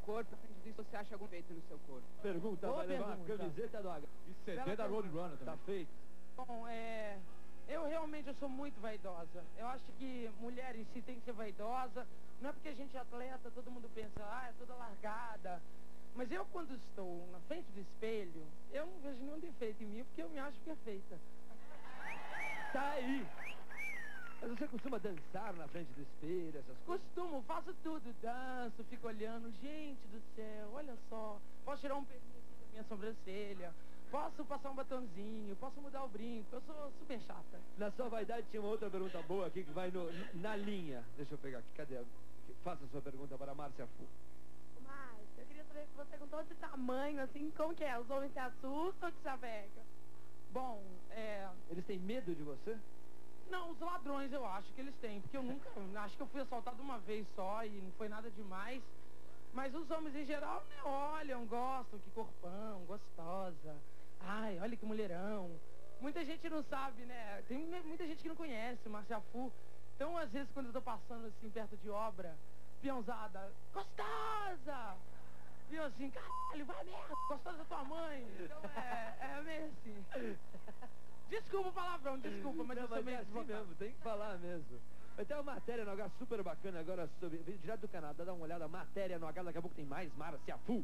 corpo, se você acha algum feito no seu corpo. Pergunta, Boa vai levar uma pergunta. camiseta do H. E CD da Roadrunner Tá também. feito. Bom, eu realmente sou muito vaidosa. Eu acho que mulher em si tem que ser vaidosa. Não é porque a gente é atleta, todo mundo pensa, é toda largada. Mas eu, quando estou na frente do espelho, eu não vejo nenhum defeito em mim, porque eu me acho perfeita. Tá aí. Mas você costuma dançar na frente do espelho, essas coisas? Costumo, faço tudo, danço, fico olhando, gente do céu, olha só. Posso tirar um pelinho aqui da minha sobrancelha, posso passar um batonzinho, posso mudar o brinco, eu sou super chata. Na sua vaidade tinha uma outra pergunta boa aqui que vai na linha. Deixa eu pegar aqui, cadê? Faça a sua pergunta para a Márcia Fu. Mas eu queria saber se você com todo esse tamanho, assim, como que é? Os homens se assustam ou te chavecam? Bom, Eles têm medo de você? não, os ladrões eu acho que eles têm, porque eu nunca, acho que eu fui assaltado uma vez só e não foi nada demais. Mas os homens em geral, né, olham, gostam, que corpão, gostosa. Ai, olha que mulherão. Muita gente não sabe, né, tem muita gente que não conhece Márcia Fu. Então, às vezes, quando eu tô passando assim, perto de obra, peãozada, gostosa! Viu assim, caralho, vai merda, gostosa da tua mãe. Então, é meio assim. Desculpa o palavrão, desculpa, mas eu sou meio assim mesmo, tem que falar mesmo. Vai ter uma matéria no H super bacana agora sobre... Veio direto do Canadá, dá uma olhada, matéria no H, daqui a pouco tem mais Márcia Fu.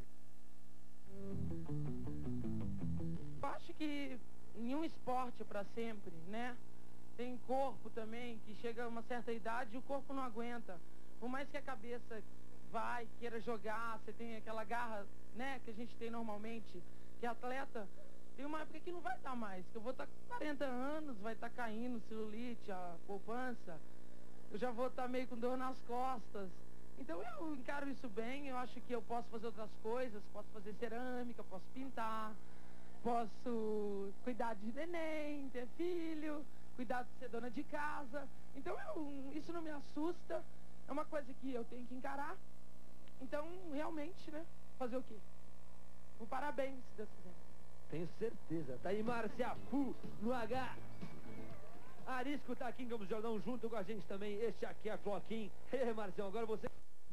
Eu acho que nenhum esporte é pra sempre, né? Tem corpo também, que chega a uma certa idade e o corpo não aguenta. Por mais que a cabeça vai, queira jogar, você tem aquela garra, né, que a gente tem normalmente, que é atleta, tem uma época que não vai estar mais, que eu vou estar com 40 anos, vai estar caindo celulite, a poupança, eu já vou estar meio com dor nas costas. Então eu encaro isso bem, eu acho que eu posso fazer outras coisas, posso fazer cerâmica, posso pintar, posso cuidar de neném, ter filho, cuidar de ser dona de casa. Então isso não me assusta, é uma coisa que eu tenho que encarar. Então, realmente, né, fazer o quê? Parabéns, se Deus quiser. Tenho certeza. Tá aí Márcia Fu no H. Arisco tá aqui em Campos do Jordão junto com a gente também. Este aqui é a Cloquinha. Marcião, agora você...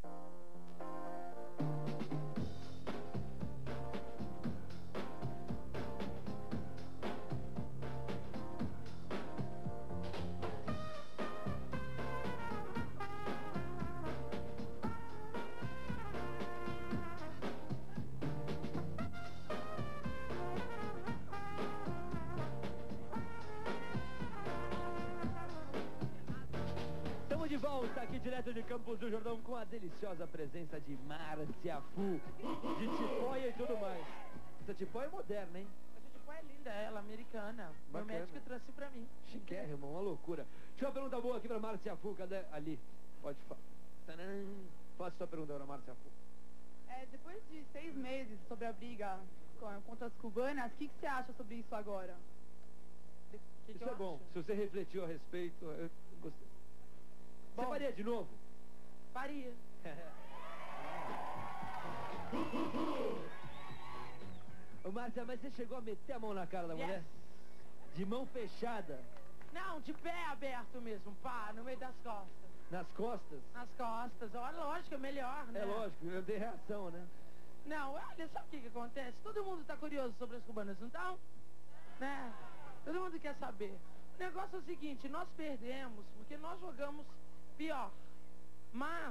Estamos de volta aqui direto de Campos do Jordão com a deliciosa presença de Márcia Fu, de tipóia e tudo mais. Essa tipóia é moderna, hein? Essa tipóia é linda, ela, americana. Meu Bacana. médico trouxe pra mim. Chiquérrimo, uma loucura. Deixa eu uma pergunta boa aqui pra Márcia Fu, cadê? Ali, pode falar. Faça sua pergunta para Márcia Fu. Depois de 6 meses sobre a briga contra as cubanas, o que você acha sobre isso agora? Que Isso eu é bom, acho? se você refletiu a respeito, eu gostei. Você Bom. faria de novo? Faria. Ô Márcia, mas você chegou a meter a mão na cara da mulher? De mão fechada? Não, de pé aberto mesmo, pá, no meio das costas. Nas costas? Nas costas, olha, lógico, é melhor, né? É lógico, eu dei reação, né? Não, olha, sabe o que acontece? Todo mundo tá curioso sobre as cubanas, não estão? Né? Todo mundo quer saber. O negócio é o seguinte, nós perdemos porque nós jogamos pior. Mas,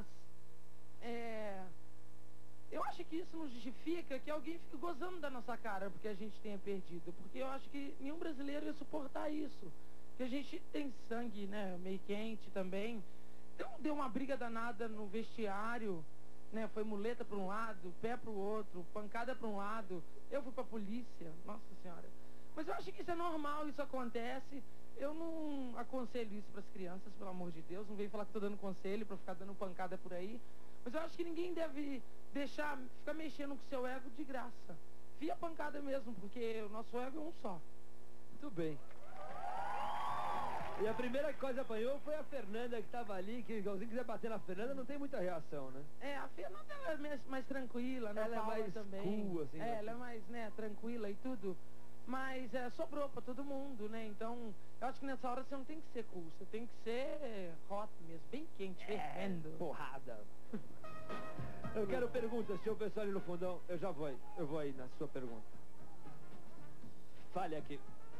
eu acho que isso não justifica que alguém fique gozando da nossa cara porque a gente tenha perdido. Porque eu acho que nenhum brasileiro ia suportar isso. Porque a gente tem sangue, né, meio quente também. Então deu uma briga danada no vestiário, né? Foi muleta para um lado, pé para o outro, pancada para um lado. Eu fui para a polícia, nossa senhora. Mas eu acho que isso é normal, isso acontece. Eu não aconselho isso para as crianças, pelo amor de Deus. Não venho falar que estou dando conselho para ficar dando pancada por aí. Mas eu acho que ninguém deve ficar mexendo com o seu ego de graça. Fia a pancada mesmo, porque o nosso ego é um só. Muito bem. E a primeira coisa que apanhou foi a Fernanda, que estava ali, que igualzinho quiser bater na Fernanda, não tem muita reação, né? A Fernanda ela é mais tranquila, né? Ela é mais também. cool, assim. Ela é mais, né, tranquila e tudo. Mas sobrou pra todo mundo, né? Então, eu acho que nessa hora você não tem que ser cool, você tem que ser hot mesmo, bem quente, fervendo. Porrada. Eu quero perguntas, tinha o pessoal ali no fundão. Eu vou aí na sua pergunta. Fale aqui.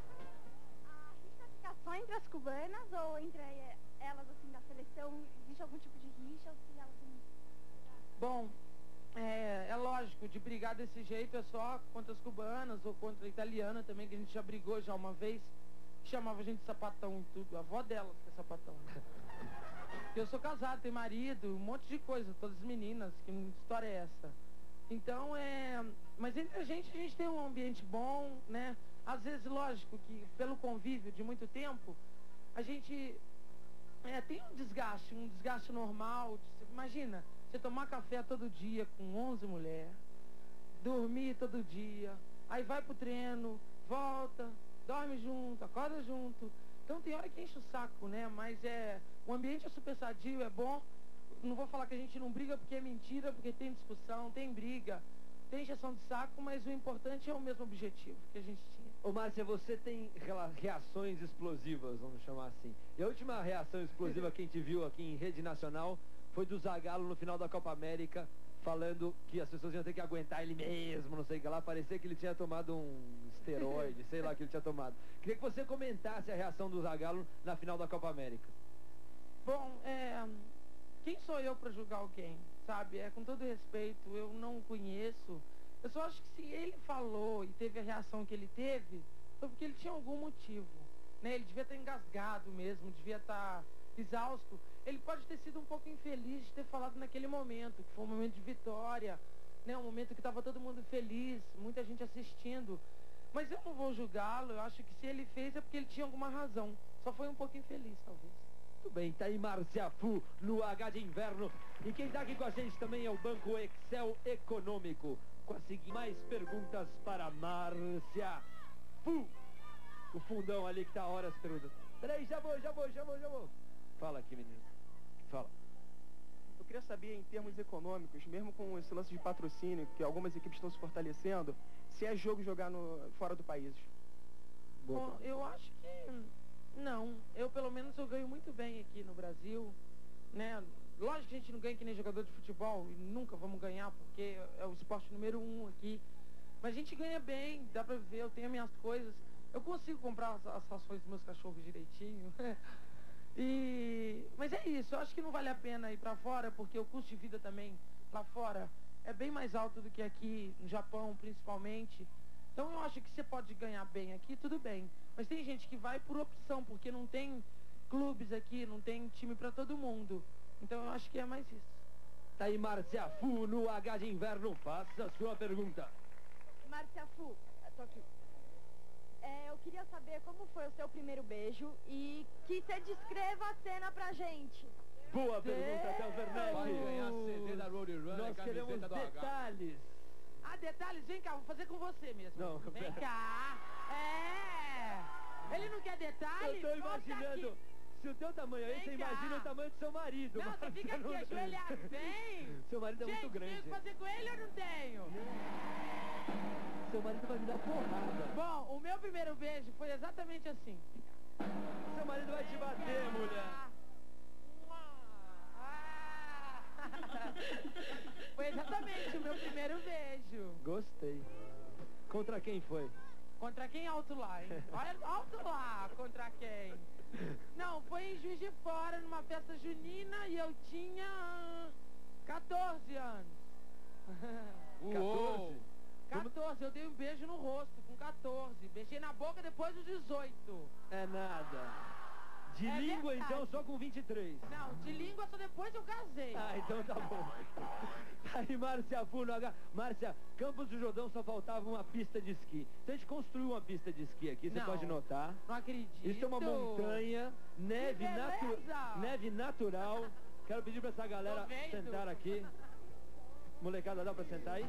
A rixa fica só entre as cubanas ou entre elas, assim, da seleção? Existe algum tipo de rixa ou se elas não... Bom, é lógico, de brigar desse jeito é só contra as cubanas ou contra a italiana também, que a gente já brigou já uma vez, chamava a gente de sapatão e tudo, a avó delas que é sapatão. Eu sou casado, tenho marido, um monte de coisa, todas as meninas, que história é essa? Então mas entre a gente tem um ambiente bom, né? Às vezes, lógico, que pelo convívio de muito tempo, a gente tem um desgaste normal. Imagina, você tomar café todo dia com 11 mulheres, dormir todo dia, aí vai pro treino, volta, dorme junto, acorda junto. Então tem hora que enche o saco, né? Mas o ambiente é super sadio, é bom. Não vou falar que a gente não briga porque é mentira, porque tem discussão, tem briga, tem injeção de saco, mas o importante é o mesmo objetivo que a gente tinha. Ô Márcia, você tem reações explosivas, vamos chamar assim. E a última reação explosiva que a gente viu aqui em rede nacional foi do Zagallo no final da Copa América, falando que as pessoas iam ter que aguentar ele mesmo, não sei o que lá. Parecia que ele tinha tomado um esteroide, sei lá o que ele tinha tomado. Queria que você comentasse a reação do Zagallo na final da Copa América. Bom, quem sou eu para julgar alguém, sabe? Com todo respeito, eu não conheço. Eu só acho que se ele falou e teve a reação que ele teve, foi porque ele tinha algum motivo, né? Ele devia estar engasgado mesmo, devia estar exausto. Ele pode ter sido um pouco infeliz de ter falado naquele momento, que foi um momento de vitória, né? Um momento que estava todo mundo feliz, muita gente assistindo. Mas eu não vou julgá-lo, eu acho que se ele fez é porque ele tinha alguma razão. Só foi um pouco infeliz, talvez. Muito bem, tá aí Márcia Fu no H de Inverno. E quem tá aqui com a gente também é o Banco Excel Econômico. Com as seguintes mais perguntas para Márcia Fu. O fundão ali que tá a horas perguntando. Peraí, já vou. Fala aqui, menino. Fala. Eu queria saber, em termos econômicos, mesmo com esse lance de patrocínio, que algumas equipes estão se fortalecendo, se é jogo jogar fora do país. Bom, eu acho que não. Eu, pelo menos, eu ganho muito bem aqui no Brasil, né? Lógico que a gente não ganha que nem jogador de futebol, e nunca vamos ganhar, porque é o esporte número 1 aqui. Mas a gente ganha bem, dá pra viver, eu tenho as minhas coisas. Eu consigo comprar as rações dos meus cachorros direitinho. Mas é isso, eu acho que não vale a pena ir pra fora, porque o custo de vida também lá fora é bem mais alto do que aqui, no Japão principalmente. Então eu acho que você pode ganhar bem aqui, tudo bem. Mas tem gente que vai por opção, porque não tem clubes aqui, não tem time pra todo mundo. Então eu acho que é mais isso. Tá aí Márcia Fu no H de Inverno. Faça a sua pergunta. Márcia Fu, tô aqui. Eu queria saber como foi o seu primeiro beijo e que você descreva a cena pra gente. Boa pergunta, Théo Werneck. Vai ganhar CD da Road Runner, Nós queremos camiseta do H. detalhes. Ah, detalhes, vem cá, vou fazer com você mesmo. Não, vem pera. cá. Ele não quer detalhes? Eu tô Volta imaginando. aqui. Se o teu tamanho aí, Vem você cá. imagina o tamanho do seu marido. Não, mas você fica não aqui, ajoelhado. Vem. Seu marido é Gente, muito grande. tenho que fazer com ele ou não tenho? Seu marido vai me dar porrada. Bom, o meu primeiro beijo foi exatamente assim. Seu marido vai te bater, mulher. Foi exatamente o meu primeiro beijo. Gostei. Contra quem foi? Contra quem alto lá, hein? Olha, alto lá, contra quem? Não, foi em Juiz de Fora, numa festa junina, e eu tinha 14 anos. 14? 14, eu dei um beijo no rosto, com 14. Beijei na boca depois dos 18. É nada. De É língua, verdade. então, só com 23. Não, de língua só depois eu casei. Ah, então tá bom. Aí, Márcia Fu no H. Márcia, Campos do Jordão só faltava uma pista de esqui. Então a gente construiu uma pista de esqui aqui, você Não. pode notar. Não acredito. Isso é uma montanha, neve, beleza! neve natural. Quero pedir pra essa galera Tô vendo. sentar aqui. Molecada, dá pra sentar aí?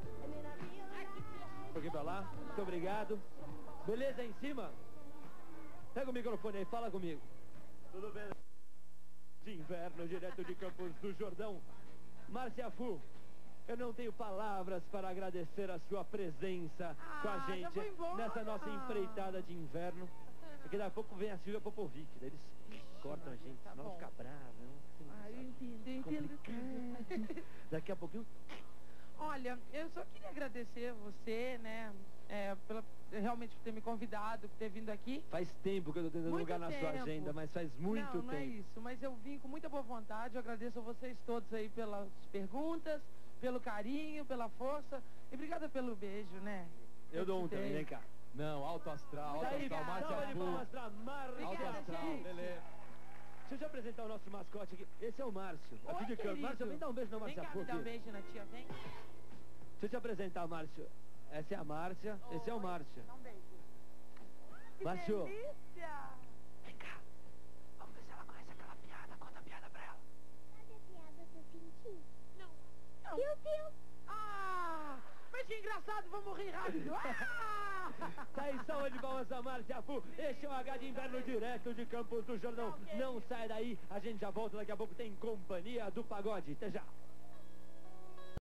Um pouquinho pra lá. Muito obrigado. Beleza aí em cima? Pega o microfone aí, fala comigo. Tudo bem? De Inverno, direto de Campos do Jordão. Márcia Fu, eu não tenho palavras para agradecer a sua presença com a Ah, já gente vou embora. nessa nossa empreitada de inverno. Daqui a pouco vem a Silvia Popovic, daí eles cortam a gente, tá senão bom. fica brava. Não? Ah, eu entendo. Daqui a pouquinho... Olha, eu só queria agradecer você, né, realmente por ter me convidado, por ter vindo aqui. Faz tempo que eu tô tentando Muito lugar na sua tempo. agenda, mas faz muito Não, não é tempo. isso, mas eu vim com muita boa vontade, eu agradeço a vocês todos aí pelas perguntas, pelo carinho, pela força, e obrigada pelo beijo, né? Eu dou um te dei. também, vem cá. Não, alto astral, alto Daí, astral, salva de Márcia palmas Fu. pra Márcia. Alto astral, gente. beleza. Deixa eu te apresentar o nosso mascote aqui. Esse é o Márcio, aqui Oi, de campo. querido. Márcio, vem dar um beijo na Vem Márcia cá, Fu me dá um aqui. beijo na tia, vem. Deixa eu te apresentar, Márcio. Essa é a Márcia, esse é o Márcio. Dá um beijo. Márcio, Delícia! vem cá. Vamos ver se ela conhece aquela piada. Conta a piada pra ela. Sabe a piada do pintinho? Não. Piu-piu. Ah, mas que engraçado, vamos rir rápido. Ah! Tá aí, salva de palmas a Márcia Fu. Este é o H de Inverno direto de Campos do Jordão. Não sai daí, a gente já volta daqui a pouco. Tem Companhia do Pagode. Até já.